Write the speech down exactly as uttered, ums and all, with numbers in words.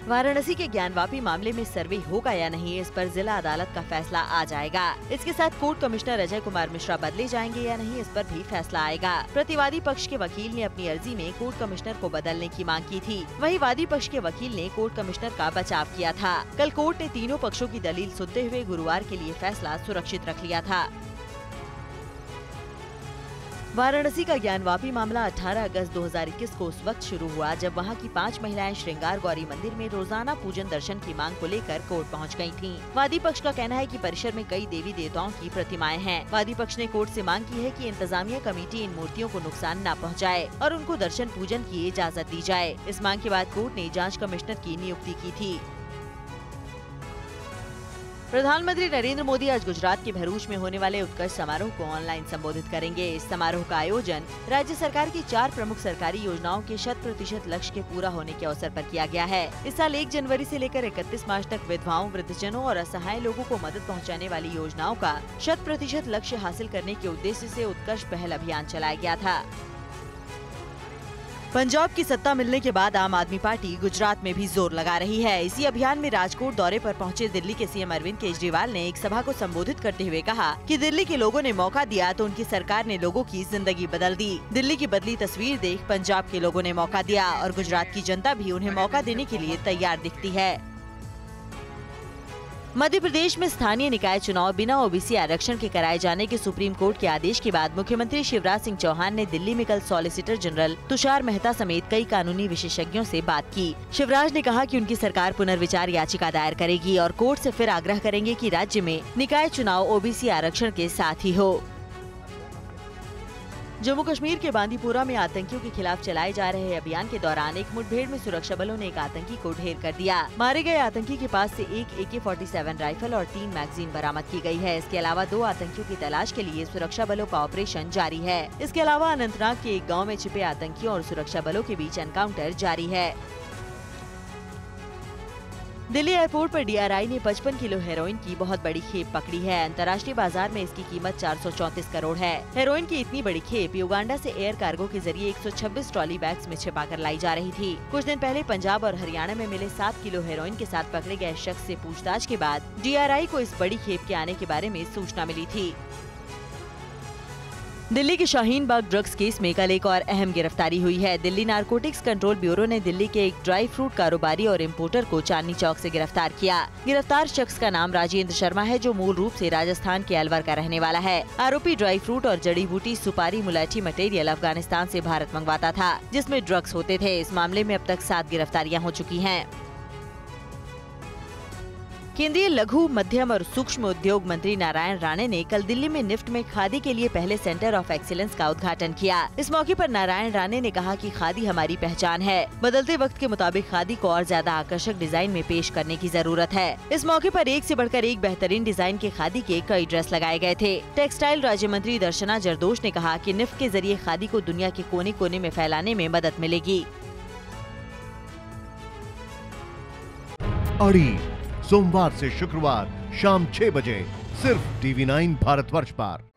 वाराणसी के ज्ञानवापी मामले में सर्वे होगा या नहीं, इस पर जिला अदालत का फैसला आ जाएगा। इसके साथ कोर्ट कमिश्नर अजय कुमार मिश्रा बदले जाएंगे या नहीं, इस पर भी फैसला आएगा। प्रतिवादी पक्ष के वकील ने अपनी अर्जी में कोर्ट कमिश्नर को बदलने की मांग की थी, वहीं वादी पक्ष के वकील ने कोर्ट कमिश्नर का बचाव किया था। कल कोर्ट ने तीनों पक्षों की दलील सुनते हुए गुरुवार के लिए फैसला सुरक्षित रख लिया था। वाराणसी का ज्ञानवापी मामला अठारह अगस्त दो हज़ार इक्कीस को उस वक्त शुरू हुआ जब वहां की पांच महिलाएं श्रृंगार गौरी मंदिर में रोजाना पूजन दर्शन की मांग को लेकर कोर्ट पहुंच गई थीं। वादी पक्ष का कहना है कि परिसर में कई देवी देवताओं की प्रतिमाएं हैं। वादी पक्ष ने कोर्ट से मांग की है कि इंतजामिया कमेटी इन मूर्तियों को नुकसान न पहुँचाए और उनको दर्शन पूजन की इजाजत दी जाए। इस मांग के बाद कोर्ट ने जाँच कमिश्नर की नियुक्ति की थी। प्रधानमंत्री नरेंद्र मोदी आज गुजरात के भरूच में होने वाले उत्कर्ष समारोह को ऑनलाइन संबोधित करेंगे। इस समारोह का आयोजन राज्य सरकार की चार प्रमुख सरकारी योजनाओं के शत प्रतिशत लक्ष्य के पूरा होने के अवसर पर किया गया है। इस साल एक जनवरी से लेकर इकतीस मार्च तक विधवाओं, वृद्धजनों और असहाय लोगों को मदद पहुंचाने वाली योजनाओं का शत प्रतिशत लक्ष्य हासिल करने के उद्देश्य से उत्कर्ष पहल अभियान चलाया गया था। पंजाब की सत्ता मिलने के बाद आम आदमी पार्टी गुजरात में भी जोर लगा रही है। इसी अभियान में राजकोट दौरे पर पहुंचे दिल्ली के सीएम अरविंद केजरीवाल ने एक सभा को संबोधित करते हुए कहा कि दिल्ली के लोगों ने मौका दिया तो उनकी सरकार ने लोगों की जिंदगी बदल दी। दिल्ली की बदली तस्वीर देख पंजाब के लोगों ने मौका दिया और गुजरात की जनता भी उन्हें मौका देने के लिए तैयार दिखती है। मध्य प्रदेश में स्थानीय निकाय चुनाव बिना ओबीसी आरक्षण के कराए जाने के सुप्रीम कोर्ट के आदेश के बाद मुख्यमंत्री शिवराज सिंह चौहान ने दिल्ली में कल सॉलिसिटर जनरल तुषार मेहता समेत कई कानूनी विशेषज्ञों से बात की। शिवराज ने कहा कि उनकी सरकार पुनर्विचार याचिका दायर करेगी और कोर्ट से फिर आग्रह करेंगे कि राज्य में निकाय चुनाव ओबीसी आरक्षण के साथ ही हो। जम्मू कश्मीर के बांदीपुरा में आतंकियों के खिलाफ चलाए जा रहे अभियान के दौरान एक मुठभेड़ में सुरक्षा बलों ने एक आतंकी को ढेर कर दिया। मारे गए आतंकी के पास से एक ए के सैंतालीस राइफल और तीन मैगजीन बरामद की गई है। इसके अलावा दो आतंकियों की तलाश के लिए सुरक्षा बलों का ऑपरेशन जारी है। इसके अलावा अनंतनाग के एक गाँव में छिपे आतंकियों और सुरक्षा बलों के बीच एनकाउंटर जारी है। दिल्ली एयरपोर्ट पर डी आर आई ने पचपन किलो हेरोइन की बहुत बड़ी खेप पकड़ी है। अंतर्राष्ट्रीय बाजार में इसकी कीमत चार सौ चौंतीस करोड़ है। हेरोइन की इतनी बड़ी खेप युगांडा से एयर कार्गो के जरिए एक सौ छब्बीस ट्रॉली बैग्स में छिपाकर लाई जा रही थी। कुछ दिन पहले पंजाब और हरियाणा में मिले सात किलो हेरोइन के साथ पकड़े गए शख्स से पूछताछ के बाद डी आर आई को इस बड़ी खेप के आने के बारे में सूचना मिली थी। दिल्ली के शाहीन बाग ड्रग्स केस में कल एक और अहम गिरफ्तारी हुई है। दिल्ली नारकोटिक्स कंट्रोल ब्यूरो ने दिल्ली के एक ड्राई फ्रूट कारोबारी और इम्पोर्टर को चांदनी चौक से गिरफ्तार किया। गिरफ्तार शख्स का नाम राजेंद्र शर्मा है, जो मूल रूप से राजस्थान के अलवर का रहने वाला है। आरोपी ड्राई फ्रूट और जड़ी बूटी, सुपारी, मुलायठी मटेरियल अफगानिस्तान से भारत मंगवाता था, जिसमें ड्रग्स होते थे। इस मामले में अब तक सात गिरफ्तारियां हो चुकी हैं। केंद्रीय लघु, मध्यम और सूक्ष्म उद्योग मंत्री नारायण राणे ने कल दिल्ली में निफ्ट में खादी के लिए पहले सेंटर ऑफ एक्सीलेंस का उद्घाटन किया। इस मौके पर नारायण राणे ने कहा कि खादी हमारी पहचान है। बदलते वक्त के मुताबिक खादी को और ज्यादा आकर्षक डिजाइन में पेश करने की जरूरत है। इस मौके पर एक से बढ़कर एक बेहतरीन डिजाइन के खादी के कई ड्रेस लगाए गए थे। टेक्सटाइल राज्य मंत्री दर्शना जरदोश ने कहा कि निफ्ट के जरिए खादी को दुनिया के कोने कोने में फैलाने में मदद मिलेगी। अड़ी सोमवार से शुक्रवार शाम छह बजे सिर्फ टीवी नाइन भारतवर्ष पर।